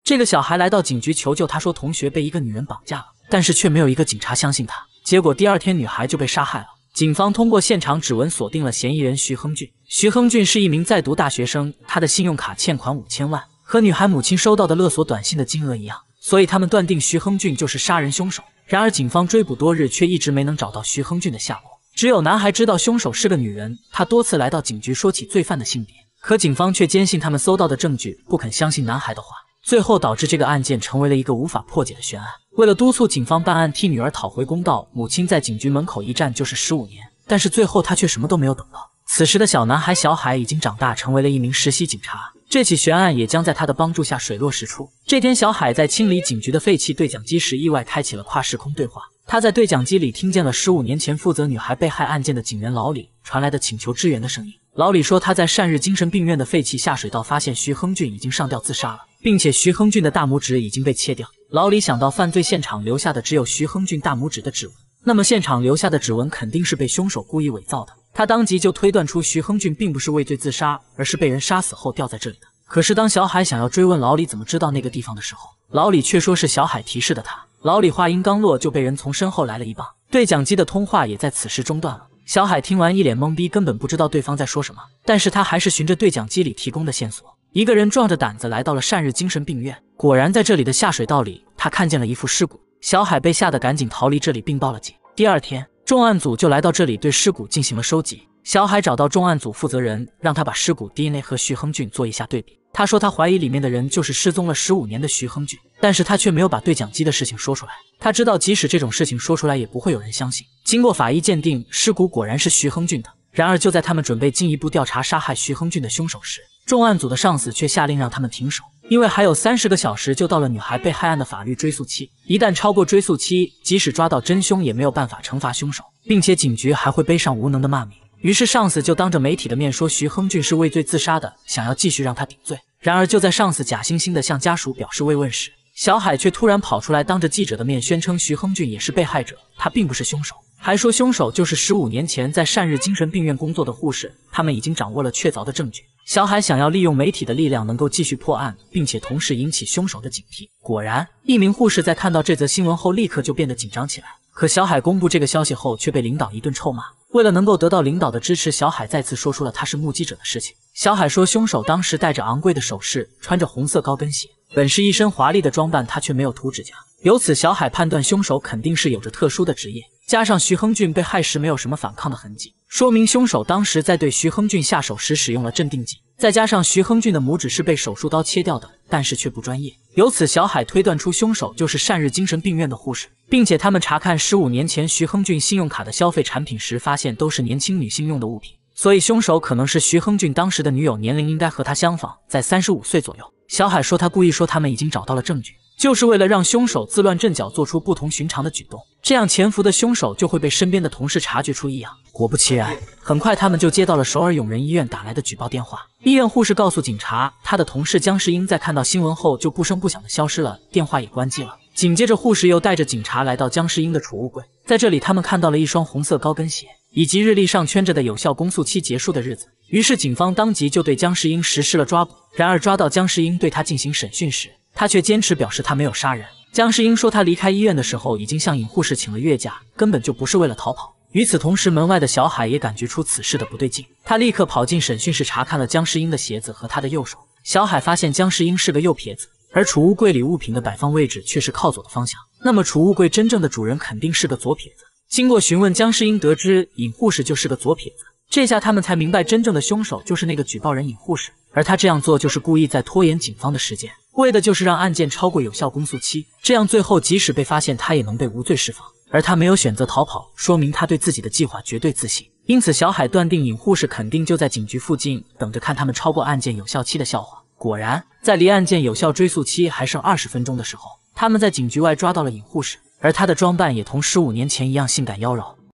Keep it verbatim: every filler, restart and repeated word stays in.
这个小孩来到警局求救，他说同学被一个女人绑架了，但是却没有一个警察相信他。结果第二天女孩就被杀害了。警方通过现场指纹锁定了嫌疑人徐亨俊。徐亨俊是一名在读大学生，他的信用卡欠款五千万，和女孩母亲收到的勒索短信的金额一样，所以他们断定徐亨俊就是杀人凶手。然而警方追捕多日，却一直没能找到徐亨俊的下落。只有男孩知道凶手是个女人，他多次来到警局说起罪犯的性别，可警方却坚信他们搜到的证据，不肯相信男孩的话，最后导致这个案件成为了一个无法破解的悬案。为了督促警方办案，替女儿讨回公道，母亲在警局门口一站就是十五年，但是最后她却什么都没有等到。此时的小男孩小海已经长大，成为了一名实习警察，这起悬案也将在他的帮助下水落石出。这天，小海在清理警局的废弃对讲机时，意外开启了跨时空对话。他在对讲机里听见了十五年前负责女孩被害案件的警员老李传来的请求支援的声音。老李说，他在善日精神病院的废弃下水道发现徐亨俊已经上吊自杀了，并且徐亨俊的大拇指已经被切掉。老李想到犯罪现场留下的只有徐亨俊大拇指的指纹，那么现场留下的指纹肯定是被凶手故意伪造的。他当即就推断出徐亨俊并不是畏罪自杀，而是被人杀死后吊在这里的。可是当小海想要追问老李怎么知道那个地方的时候，老李却说是小海提示的他。老李话音刚落，就被人从身后来了一棒，对讲机的通话也在此时中断了。小海听完一脸懵逼，根本不知道对方在说什么，但是他还是循着对讲机里提供的线索，一个人壮着胆子来到了善日精神病院。果然在这里的下水道里，他看见了一副尸骨。小海被吓得赶紧逃离这里并报了警。第二天，重案组就来到这里对尸骨进行了收集。小海找到重案组负责人，让他把尸骨 D N A 和徐亨俊做一下对比。他说他怀疑里面的人就是失踪了十五年的徐亨俊，但是他却没有把对讲机的事情说出来。他知道即使这种事情说出来也不会有人相信。经过法医鉴定，尸骨果然是徐亨俊的。然而就在他们准备进一步调查杀害徐亨俊的凶手时，重案组的上司却下令让他们停手，因为还有三十个小时就到了女孩被害案的法律追诉期，一旦超过追诉期，即使抓到真凶也没有办法惩罚凶手，并且警局还会背上无能的骂名。于是上司就当着媒体的面说徐亨俊是畏罪自杀的，想要继续让他顶罪。然而就在上司假惺惺地向家属表示慰问时，小海却突然跑出来当着记者的面宣称徐亨俊也是被害者，他并不是凶手，还说凶手就是十五年前在善日精神病院工作的护士，他们已经掌握了确凿的证据。小海想要利用媒体的力量能够继续破案，并且同时引起凶手的警惕。果然，一名护士在看到这则新闻后立刻就变得紧张起来。可小海公布这个消息后却被领导一顿臭骂。为了能够得到领导的支持，小海再次说出了他是目击者的事情。小海说，凶手当时戴着昂贵的首饰，穿着红色高跟鞋，本是一身华丽的装扮，他却没有涂指甲。由此小海判断凶手肯定是有着特殊的职业，加上徐亨俊被害时没有什么反抗的痕迹，说明凶手当时在对徐亨俊下手时使用了镇定剂。再加上徐亨俊的拇指是被手术刀切掉的，但是却不专业，由此小海推断出凶手就是善日精神病院的护士，并且他们查看十五年前徐亨俊信用卡的消费产品时，发现都是年轻女性用的物品，所以凶手可能是徐亨俊当时的女友，年龄应该和他相仿，在三十五岁左右。小海说他故意说他们已经找到了证据，就是为了让凶手自乱阵脚，做出不同寻常的举动，这样潜伏的凶手就会被身边的同事察觉出异样。果不其然，很快他们就接到了首尔永仁医院打来的举报电话。医院护士告诉警察，他的同事姜世英在看到新闻后就不声不响的消失了，电话也关机了。紧接着护士又带着警察来到姜世英的储物柜，在这里他们看到了一双红色高跟鞋，以及日历上圈着的有效公诉期结束的日子。于是警方当即就对姜世英实施了抓捕。然而抓到姜世英对他进行审讯时，他却坚持表示他没有杀人。姜世英说他离开医院的时候已经向尹护士请了月假，根本就不是为了逃跑。与此同时，门外的小海也感觉出此事的不对劲，他立刻跑进审讯室查看了姜世英的鞋子和他的右手。小海发现姜世英是个右撇子，而储物柜里物品的摆放位置却是靠左的方向，那么储物柜真正的主人肯定是个左撇子。经过询问，姜世英得知尹护士就是个左撇子，这下他们才明白真正的凶手就是那个举报人尹护士，而他这样做就是故意在拖延警方的时间，为的就是让案件超过有效公诉期，这样最后即使被发现他也能被无罪释放。而他没有选择逃跑，说明他对自己的计划绝对自信。因此小海断定尹护士肯定就在警局附近，等着看他们超过案件有效期的笑话。果然，在离案件有效追诉期还剩二十分钟的时候，他们在警局外抓到了尹护士，而她的装扮也同十五年前一样性感妖娆。